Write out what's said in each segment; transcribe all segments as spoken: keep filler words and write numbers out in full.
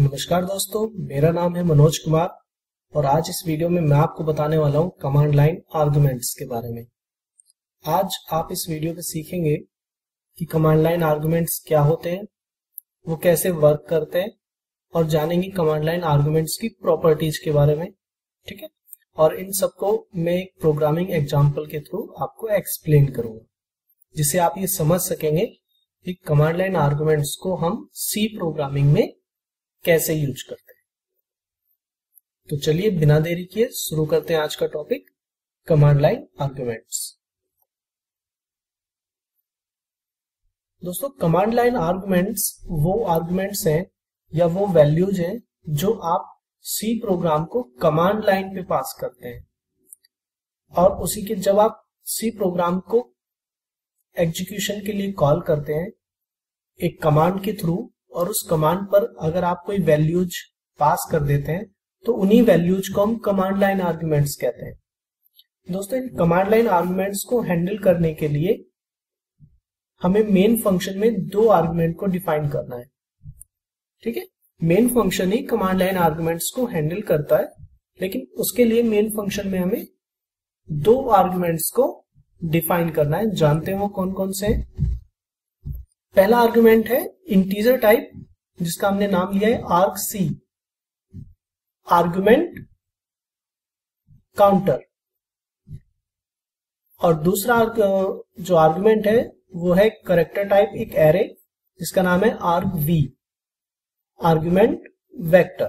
नमस्कार दोस्तों, मेरा नाम है मनोज कुमार और आज इस वीडियो में मैं आपको बताने वाला हूं कमांड लाइन आर्गुमेंट्स के बारे में। आज आप इस वीडियो में सीखेंगे कि कमांड लाइन आर्गुमेंट्स क्या होते हैं, वो कैसे वर्क करते हैं और जानेंगे कमांड लाइन आर्गुमेंट्स की प्रॉपर्टीज के बारे में। ठीक है, और इन सबको मैं एक प्रोग्रामिंग एग्जाम्पल के थ्रू आपको एक्सप्लेन करूंगा, जिससे आप ये समझ सकेंगे कि कमांड लाइन आर्गुमेंट्स को हम सी प्रोग्रामिंग में कैसे यूज करते हैं। तो चलिए बिना देरी किए शुरू करते हैं आज का टॉपिक, कमांड लाइन आर्गुमेंट्स। दोस्तों, कमांड लाइन आर्गुमेंट्स वो आर्गुमेंट्स हैं या वो वैल्यूज हैं जो आप सी प्रोग्राम को कमांड लाइन पे पास करते हैं, और उसी के जब आप सी प्रोग्राम को एग्जीक्यूशन के लिए कॉल करते हैं एक कमांड के थ्रू, और उस कमांड पर अगर आप कोई वैल्यूज पास कर देते हैं तो उन्हीं वैल्यूज को हम कमांड लाइन आर्गुमेंट्स कहते हैं। दोस्तों, इन कमांड लाइन आर्गुमेंट्स को हैंडल करने के लिए हमें मेन फंक्शन में दो आर्गुमेंट को डिफाइन करना है। ठीक है, मेन फंक्शन ही कमांड लाइन आर्गुमेंट्स को हैंडल करता है, लेकिन उसके लिए मेन फंक्शन में हमें दो आर्गुमेंट्स को डिफाइन करना है। जानते हैं वो कौन कौन से हैं। पहला आर्गुमेंट है इंटीजर टाइप, जिसका हमने नाम लिया है आर्ग सी, आर्गुमेंट काउंटर। और दूसरा जो आर्गुमेंट है वो है कैरेक्टर टाइप, एक एरे, जिसका नाम है arg v, argument vector.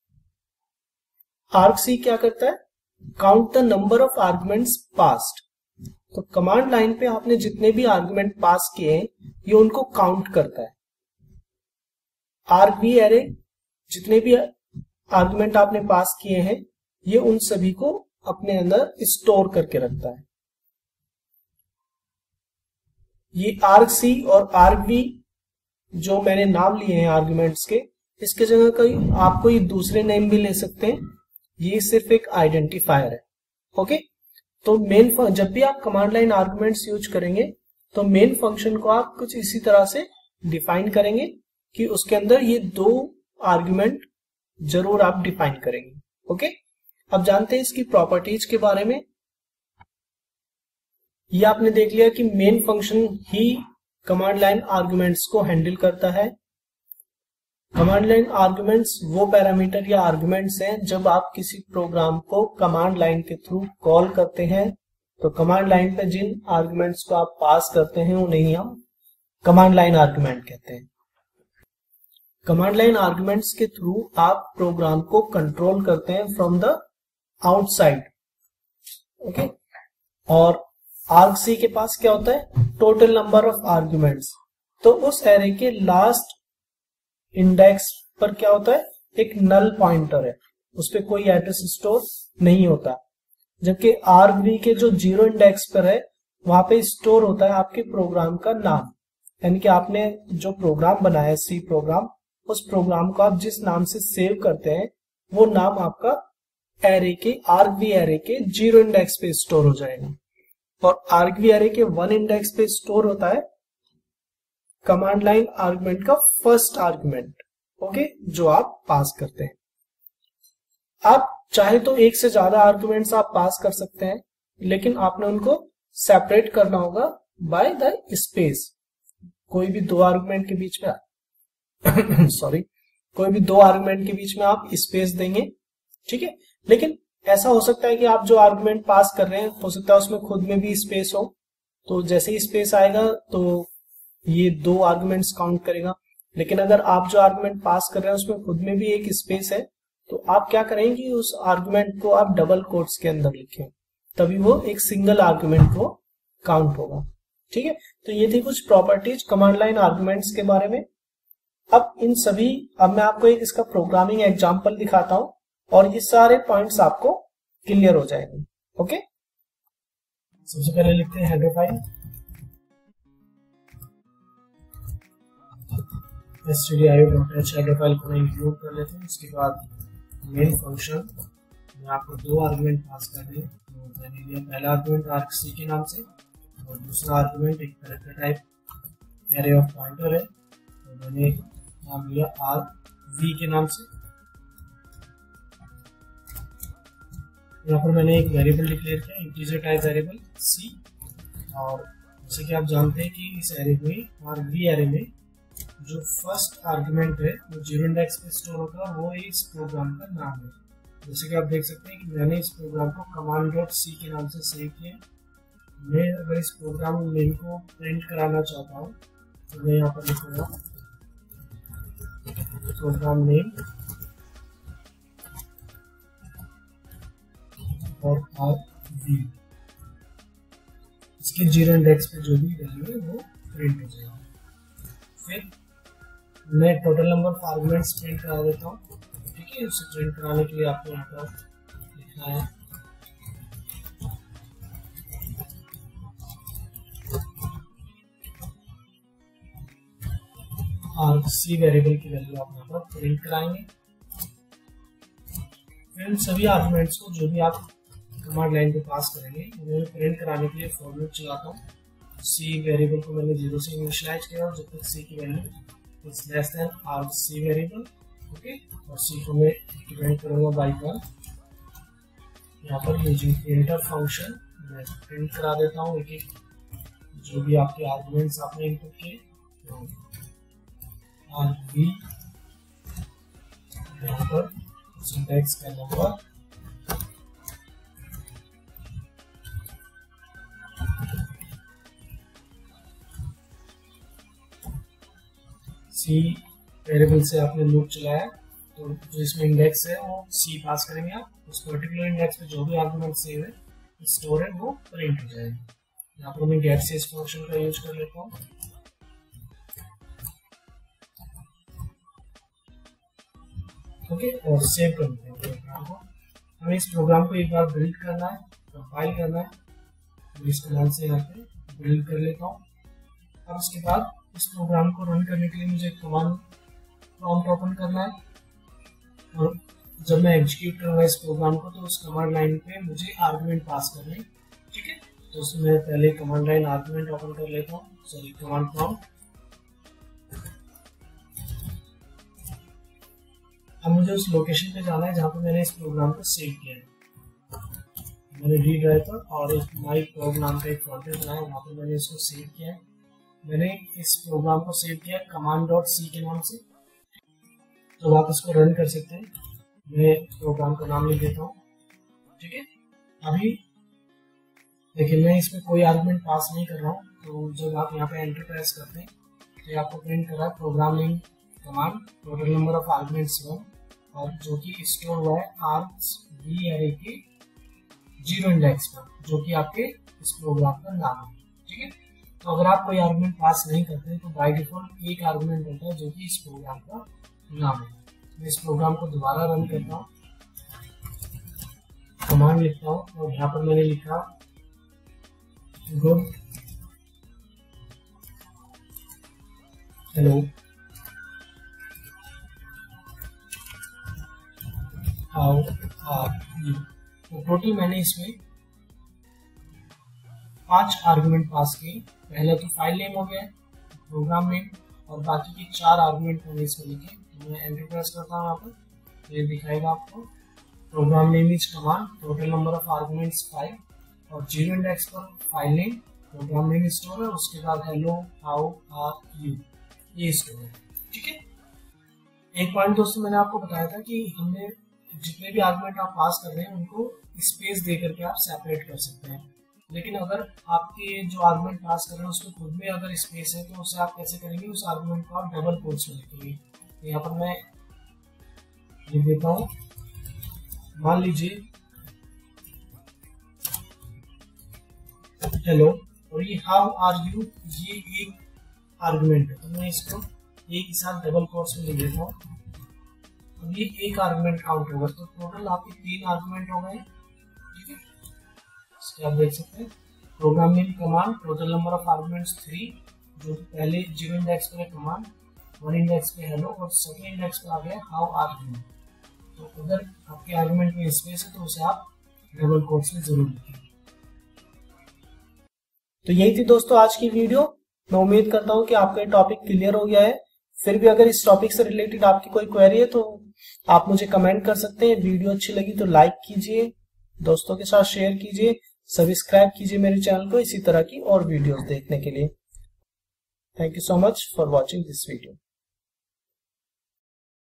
Arg c क्या करता है? Count the number of arguments passed. तो कमांड लाइन पे आपने जितने भी आर्गुमेंट पास किए हैं ये उनको काउंट करता है। आर्ग वी एरे, जितने भी आर्गुमेंट आपने पास किए हैं ये उन सभी को अपने अंदर स्टोर करके रखता है। ये आर्ग सी और आर्ग वी जो मैंने नाम लिए हैं आर्गुमेंट्स के, इसके जगह कोई आप कोई दूसरे नेम भी ले सकते हैं, ये सिर्फ एक आइडेंटिफायर है। ओके, तो मेन जब भी आप कमांड लाइन आर्गुमेंट्स यूज करेंगे तो मेन फंक्शन को आप कुछ इसी तरह से डिफाइन करेंगे कि उसके अंदर ये दो आर्गुमेंट जरूर आप डिफाइन करेंगे। ओके, अब जानते हैं इसकी प्रॉपर्टीज के बारे में। ये आपने देख लिया कि मेन फंक्शन ही कमांड लाइन आर्गुमेंट्स को हैंडल करता है। कमांड लाइन आर्गुमेंट्स वो पैरामीटर या आर्गुमेंट्स हैं जब आप किसी प्रोग्राम को कमांड लाइन के थ्रू कॉल करते हैं, तो कमांड लाइन पे जिन आर्गुमेंट्स को आप पास करते हैं उन्हें हम कमांड लाइन आर्गुमेंट कहते हैं। कमांड लाइन आर्गुमेंट्स के थ्रू आप प्रोग्राम को कंट्रोल करते हैं फ्रॉम द आउटसाइड। ओके, और आर्ग सी के पास क्या होता है? Total number of arguments. तो उस एरे के लास्ट इंडेक्स पर क्या होता है? एक नल पॉइंटर है, उस पर कोई एड्रेस स्टोर नहीं होता। जबकि आर्ग वी के जो जीरो इंडेक्स पर है वहां पे स्टोर होता है आपके प्रोग्राम का नाम, यानी कि आपने जो प्रोग्राम बनाया है सी प्रोग्राम, उस प्रोग्राम को आप जिस नाम से सेव करते हैं वो नाम आपका एरे के आर्ग वी एरे के जीरो इंडेक्स पे स्टोर हो जाएगा। और आर्ग वी एरे के वन इंडेक्स पे स्टोर होता है कमांड लाइन आर्गुमेंट का फर्स्ट आर्गुमेंट। ओके, जो आप पास करते हैं। आप चाहे तो एक से ज्यादा आर्गुमेंट्स आप पास कर सकते हैं, लेकिन आपने उनको सेपरेट करना होगा बाय द स्पेस। कोई भी दो आर्गुमेंट के बीच में सॉरी कोई भी दो आर्गुमेंट के बीच में आप स्पेस देंगे। ठीक है, लेकिन ऐसा हो सकता है कि आप जो आर्गुमेंट पास कर रहे हैं हो सकता है उसमें खुद में भी स्पेस हो, तो जैसे ही स्पेस आएगा तो ये दो आर्गुमेंट्स काउंट करेगा। लेकिन अगर आप जो आर्गुमेंट पास कर रहे हैं उसमें खुद में भी एक स्पेस है, तो आप क्या करेंगे, उस आर्गुमेंट को आप डबल कोट्स के अंदर लिखें, तभी वो एक सिंगल आर्गुमेंट वो काउंट होगा। ठीक है, तो ये थी कुछ प्रॉपर्टीज कमांड लाइन आर्गुमेंट्स के बारे में। अब इन सभी अब मैं आपको एक इसका प्रोग्रामिंग एग्जाम्पल दिखाता हूं और ये सारे पॉइंट्स आपको क्लियर हो जाएंगे। ओके, सबसे पहले लिखते हैं header file stdio.h header file को मैं इंक्लूड कर लेता हूँ। उसके बाद मेन फंक्शन में आपको दो आर्गुमेंट पास करने हैं, तो मैंने लिया पहला आर्गुमेंट आर्ग सी के नाम से और दूसरा आर्गुमेंट एक character type array of pointer है, तो मैंने नाम लिया आर्ग वी के नाम से। यहाँ पर मैंने एक वेरिएबल डिक्लेयर किया, इंटीजर टाइप वेरिएबल सी। और जैसे कि आप जानते हैं कि इस एरे में और वी एरे में जो फर्स्ट आर्गुमेंट है वो जीरो इंडेक्स पे स्टोर होता है, वो इस प्रोग्राम का नाम है। जैसे कि आप देख सकते हैं कि मैंने इस प्रोग्राम को कमांड डॉट सी के नाम से सेव किया। मैं अगर इस प्रोग्राम नेम को प्रिंट कराना चाहता हूँ तो मैं यहाँ पर लिखूंगा प्रोग्राम नेम और आर वी। इसके जीरो इंडेक्स पे जो भी वैल्यू है वो प्रिंट हो जाएगा। फिर मैं total number of arguments print करा देता हूँ। ठीक है, उसे प्रिंट कराने के लिए आपको यहाँ पर लिखना है और सी वेरिएबल की वैल्यू आप यहाँ पर प्रिंट कराएंगे। फिर सभी आर्गुमेंट्स को जो भी आप कमांड लाइन पे पास करेंगे उन्हें प्रिंट कराने के लिए फॉर्मेट चलाता हूँ। सी वेरिएबल को मैंने जीरो से इनिशियलाइज किया और जब तक सी की value is less than R C variable, okay, और सी को मैं डिपेंड करूंगा बाई पर। यहाँ पर यूजिंग प्रिंटर फंक्शन मैं प्रिंट करा देता हूँ एक एक जो भी आपके आर्गुमेंट्स आपने इनपुट किए। आर वी यहाँ पर सिंटैक्स का नंबर सी वेरिएबल से आपने लूप चलाया तो जो इसमें इंडेक्स है वो सी पास करेंगे आप। उस पर्टिकुलर इंडेक्स पे जो भी आर्गुमेंट सेव है स्टोर है वो प्रिंट हो जाएगा। यहाँ पर मैं गेट से इस फंक्शन का यूज कर लेता हूँ। ओके, और सेव कर लेते हैं प्रोग्राम को। हमें इस प्रोग्राम को एक बार बिल्ड करना है, कंपाइल करना है। तो इस कमांड से यहाँ पे बिल्ड कर लेता हूँ। अब उसके बाद इस प्रोग्राम को रन करने के लिए मुझे कमांड प्रॉम्प्ट ओपन करना है और जब मैं एग्जीक्यूट करूंगा इस प्रोग्राम को तो उस कमांड लाइन पे मुझे आर्गुमेंट पास करने हैं। ठीक है, तो उसमें मैं पहले कमांड लाइन आर्गुमेंट ओपन कर लेता हूँ, सॉरी कमांड प्रॉम्प्ट। अब मुझे उस लोकेशन पे जाना है जहाँ पे मैंने इस प्रोग्राम को सेव किया है। मैंने डी ड्राइव पर और एक माई प्रोग नाम का एक फोल्डर बनाया, वहाँ पे मैंने इसको सेव किया है। मैंने इस प्रोग्राम को सेव किया कमांड डॉट सी के नाम से, तो आप इसको रन कर सकते हैं। मैं प्रोग्राम का नाम लिख देता हूँ। ठीक है, अभी देखिए मैं इसमें कोई आर्गुमेंट पास नहीं कर रहा हूँ, तो जब आप यहाँ पे एंटर प्रेस करते हैं तो आपको प्रिंट कर रहा है program name command total number of arguments one, और जो कि स्टोर हुआ है आर वी एरे के जीरो इंडेक्स पर, जो कि आपके इस प्रोग्राम का नाम है। ठीक है, तो अगर आप कोई आर्गुमेंट पास नहीं करते तो बाय डिफॉल्ट एक आर्गुमेंट होता है जो कि इस प्रोग्राम का नाम है। मैं इस प्रोग्राम को दोबारा रन करता हूँ, कमांड लिखता हूँ और यहाँ पर मैंने लिखा good hello how are you. तो टोटल मैंने इसमें पांच आर्गुमेंट पास किए। पहला तो फाइल नेम हो गया, प्रोग्राम नेम, और बाकी के चार आर्गुमेंट मैंने इसमें लिखे। तो मैं एंटर प्रेस करता हूँ, यहाँ पर ये दिखाएगा आपको program name is command total number of arguments five, और जीरो इंडेक्स पर file name program name store है, उसके बाद हेलो हाउ आर यू ये स्टोर है। ठीक है, एक पॉइंट दोस्तों मैंने आपको बताया था कि हमने जितने भी आर्गुमेंट आप पास कर रहे हैं उनको स्पेस दे करके आप सेपरेट कर सकते हैं। लेकिन अगर आपके जो आर्गुमेंट पास कर रहे हैं उसमें खुद में अगर स्पेस है तो उसे आप कैसे करेंगे, उस आर्गुमेंट को आप डबल कोट्स में लिखेंगे। तो यहाँ पर मैं लिख देता हूँ, मान लीजिए हेलो और ये हाउ आर यू, ये एक आर्गुमेंट है, तो मैं इसको एक ही साथ डबल कोट्स में लिख देता हूँ। अब ये एक आर्गुमेंट काउंट होगा, तो टोटल आपके तीन आर्गुमेंट हो गए। ठीक है, इसके आप देख सकते हैं program name command total number of arguments three, जो पहले जीरो इंडेक्स पे कमांड, वन इंडेक्स पे हेलो और सेकंड इंडेक्स पे आ गया हाउ आर यू। तो अगर आपके आर्गुमेंट में स्पेस है तो उसे आप डबल कोट्स में जरूर लिखें। तो यही थी दोस्तों आज की वीडियो। मैं उम्मीद करता हूँ कि आपका टॉपिक क्लियर हो गया है। फिर भी अगर इस टॉपिक से रिलेटेड आपकी कोई क्वेरी है तो आप मुझे कमेंट कर सकते हैं। वीडियो अच्छी लगी तो लाइक कीजिए, दोस्तों के साथ शेयर कीजिए, सब्सक्राइब कीजिए मेरे चैनल को इसी तरह की और वीडियोस देखने के लिए। Thank you so much for watching this video.